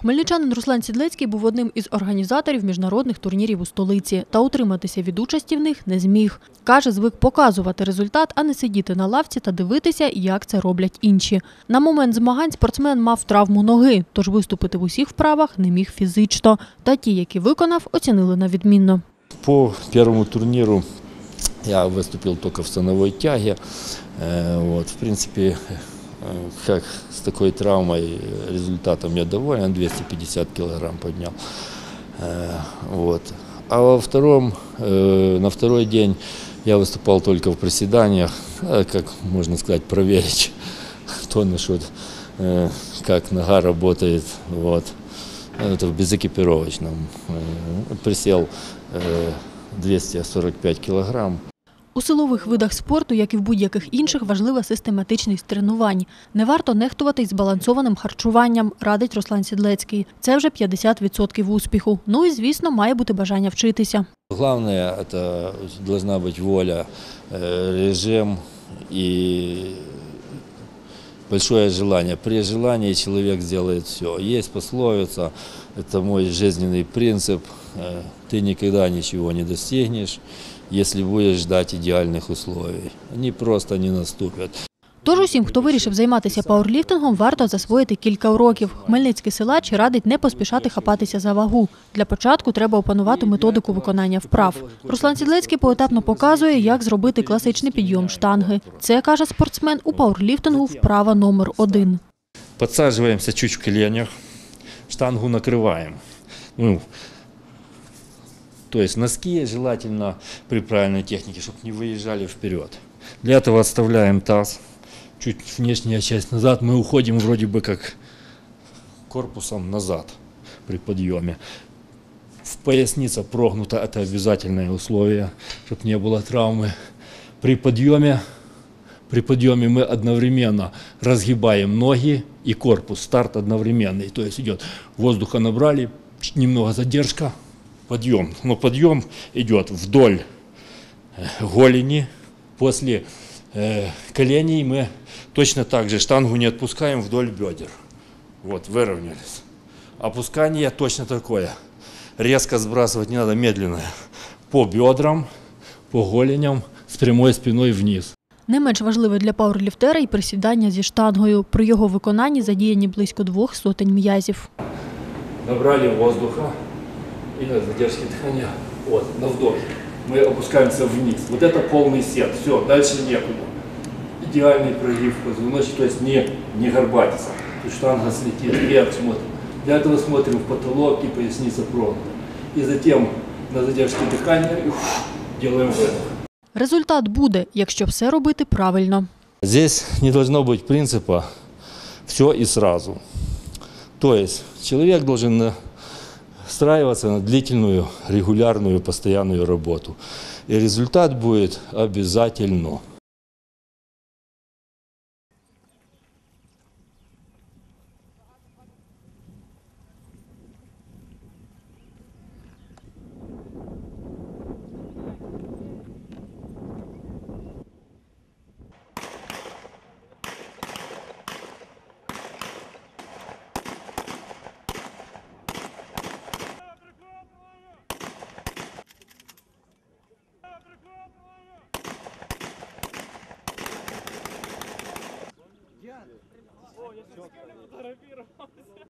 Хмельничанин Руслан Сідлецький був одним із організаторів міжнародних турнірів у столиці. Та утриматися від участі в них не зміг. Каже, звик показувати результат, а не сидіти на лавці та дивитися, як це роблять інші. На момент змагань спортсмен мав травму ноги, тож виступити в усіх вправах не міг фізично. Та ті, які виконав, оцінили на відмінно. По першому турніру я выступил только в становой тяге. В принципе, как с такой травмой, результатом я доволен, 250 килограмм поднял. А на второй день я выступал только в приседаниях, как можно сказать, проверить тонус, как нога работает. Это в безэкипировочном. Присел 245 кілограм. У силових видах спорту, як і в будь-яких інших, важлива систематичність тренувань. Не варто нехтувати й збалансованим харчуванням, радить Руслан Сідлецький. Це вже 50% успіху. Ну і, звісно, має бути бажання вчитися. Головне – це повинна бути воля, режим і большое желание. При желании человек сделает все. Есть пословица, это мой жизненный принцип. Ты никогда ничего не достигнешь, если будешь ждать идеальных условий. Они просто не наступят. Тож усім, хто вирішив займатися пауерліфтингом, варто засвоїти кілька уроків. Хмельницький силач радить не поспішати хапатися за вагу. Для початку треба опанувати методику виконання вправ. Руслан Сідлецький поетапно показує, як зробити класичний підйом штанги. Це, каже спортсмен, у пауерліфтингу вправа номер 1. Підсаджуємося чуть в коленях, штангу накриваємо. То есть носки желательно при правильной технике, чтобы не выезжали вперед. Для этого отставляем таз, чуть внешняя часть назад, мы уходим вроде бы как корпусом назад при подъеме. Поясница прогнута, это обязательное условие, чтобы не было травмы. При подъеме мы одновременно разгибаем ноги и корпус, старт одновременный. То есть идет воздуха набрали, немного задержка. Подъем. Но подъем идет вдоль голени. После коленей мы точно так же штангу не отпускаем вдоль бедер. Выровнялись. Опускание точно такое. Резко сбрасывать не надо, медленно. По бедрам, по голеням, с прямой спиной вниз. Не менш важливе для пауерліфтера і присідання зі штангою. При його виконанні задіяні близько 200 м'язів. Набрали воздуха. И на задержке дыхания, на вдохе. Мы опускаемся вниз. Это полный сет. Все, дальше некуда. Идеальный прогиб позвоночника, то есть не горбатиться. То есть штанга слетит, вверх смотрим. Для этого смотрим в потолок и поясница прогнута. И затем на задержке дыхания делаем выдох. Результат буде, якщо все робити правильно. Здесь не должно быть принципа «все и сразу». То есть человек должен встраиваться на длительную, регулярную, постоянную работу. И результат будет обязательно.